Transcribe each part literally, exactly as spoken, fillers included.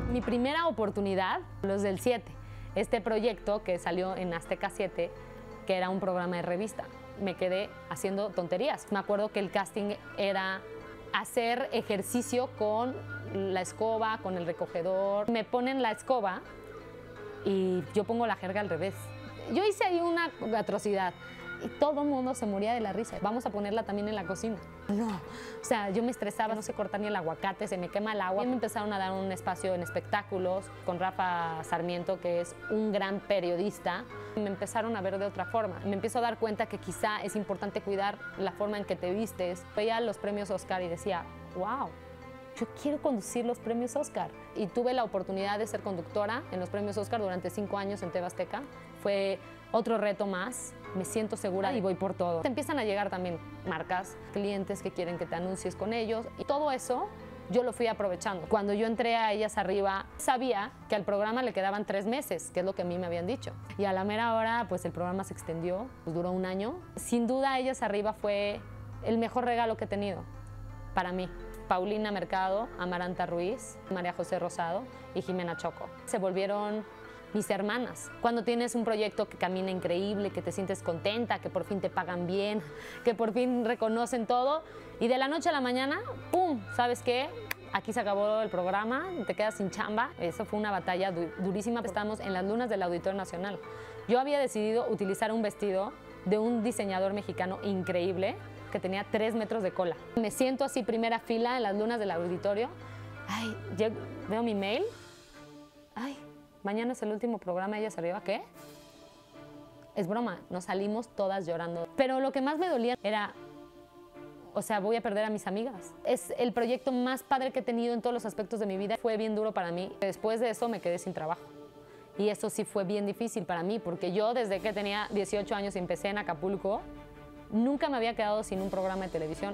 Mi primera oportunidad, los del siete, este proyecto que salió en Azteca siete, que era un programa de revista. Me quedé haciendo tonterías. Me acuerdo que el casting era hacer ejercicio con la escoba, con el recogedor. Me ponen la escoba y yo pongo la jerga al revés. Yo hice ahí una atrocidad y todo el mundo se moría de la risa. Vamos a ponerla también en la cocina. No, o sea, yo me estresaba, no sé cortar ni el aguacate, se me quema el agua. Y me empezaron a dar un espacio en espectáculos con Rafa Sarmiento, que es un gran periodista. Me empezaron a ver de otra forma. Me empiezo a dar cuenta que quizá es importante cuidar la forma en que te vistes. Veía los premios Oscar y decía, wow, yo quiero conducir los premios Oscar. Y tuve la oportunidad de ser conductora en los premios Oscar durante cinco años en T V Azteca. Fue otro reto más, me siento segura y voy por todo. Te empiezan a llegar también marcas, clientes que quieren que te anuncies con ellos y todo eso yo lo fui aprovechando. Cuando yo entré a Ellas Arriba, sabía que al programa le quedaban tres meses, que es lo que a mí me habían dicho. Y a la mera hora, pues el programa se extendió, pues, duró un año. Sin duda, Ellas Arriba fue el mejor regalo que he tenido para mí. Paulina Mercado, Amaranta Ruiz, María José Rosado y Jimena Choco. Se volvieron mis hermanas. Cuando tienes un proyecto que camina increíble, que te sientes contenta, que por fin te pagan bien, que por fin reconocen todo, y de la noche a la mañana, ¡pum! ¿Sabes qué? Aquí se acabó el programa, te quedas sin chamba. Eso fue una batalla du durísima. Estamos en las lunas del Auditorio Nacional. Yo había decidido utilizar un vestido de un diseñador mexicano increíble que tenía tres metros de cola. Me siento así, primera fila en las lunas del auditorio. Ay, llego, veo mi mail. Ay, mañana es el último programa, Ellas Arriba, ¿qué? Es broma, nos salimos todas llorando. Pero lo que más me dolía era, o sea, voy a perder a mis amigas. Es el proyecto más padre que he tenido en todos los aspectos de mi vida. Fue bien duro para mí. Después de eso me quedé sin trabajo. Y eso sí fue bien difícil para mí, porque yo desde que tenía dieciocho años y empecé en Acapulco, nunca me había quedado sin un programa de televisión.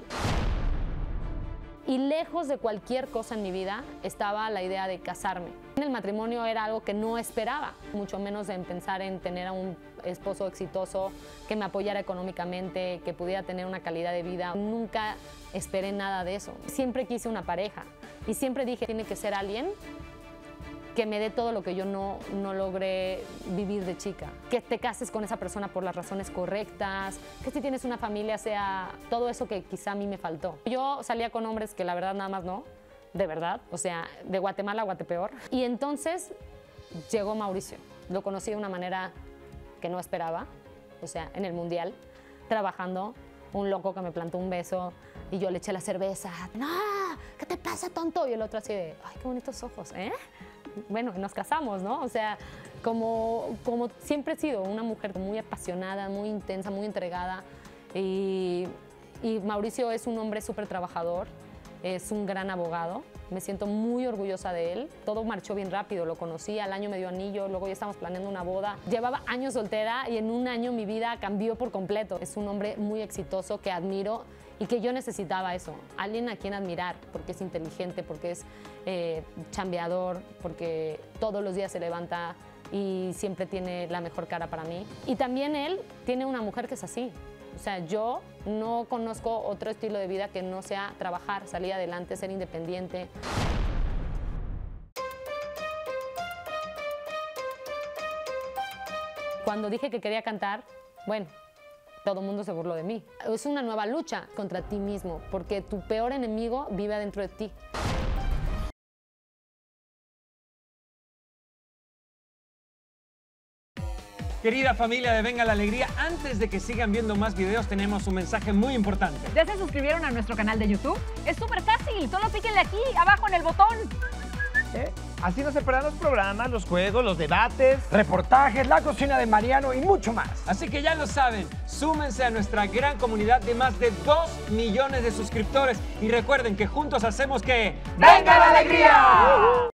Y lejos de cualquier cosa en mi vida estaba la idea de casarme. El matrimonio era algo que no esperaba, mucho menos en pensar en tener a un esposo exitoso que me apoyara económicamente, que pudiera tener una calidad de vida. Nunca esperé nada de eso. Siempre quise una pareja y siempre dije, tiene que ser alguien que me dé todo lo que yo no, no logré vivir de chica. Que te cases con esa persona por las razones correctas, que si tienes una familia sea todo eso que quizá a mí me faltó. Yo salía con hombres que la verdad nada más no, de verdad, o sea, de Guatemala a Guatepeor. Y entonces llegó Mauricio. Lo conocí de una manera que no esperaba, o sea, en el Mundial, trabajando, un loco que me plantó un beso y yo le eché la cerveza. ¡No! ¿Qué te pasa, tonto? Y el otro así de, ¡ay, qué bonitos ojos! ¿Eh? Bueno, nos casamos, ¿no? O sea, como, como siempre he sido una mujer muy apasionada, muy intensa, muy entregada. Y, y Mauricio es un hombre súper trabajador, es un gran abogado. Me siento muy orgullosa de él. Todo marchó bien rápido, lo conocí, al año me dio anillo, luego ya estábamos planeando una boda. Llevaba años soltera y en un año mi vida cambió por completo. Es un hombre muy exitoso que admiro y que yo necesitaba eso. Alguien a quien admirar, porque es inteligente, porque es eh, chambeador, porque todos los días se levanta y siempre tiene la mejor cara para mí. Y también él tiene una mujer que es así. O sea, yo no conozco otro estilo de vida que no sea trabajar, salir adelante, ser independiente. Cuando dije que quería cantar, bueno, todo el mundo se burló de mí. Es una nueva lucha contra ti mismo, porque tu peor enemigo vive adentro de ti. Querida familia de Venga la Alegría, antes de que sigan viendo más videos, tenemos un mensaje muy importante. ¿Ya se suscribieron a nuestro canal de YouTube? Es súper fácil, solo píquenle aquí, abajo en el botón. ¿Eh? Así no se perderán los programas, los juegos, los debates, reportajes, la cocina de Mariano y mucho más. Así que ya lo saben, súmense a nuestra gran comunidad de más de dos millones de suscriptores y recuerden que juntos hacemos que... ¡Venga la Alegría!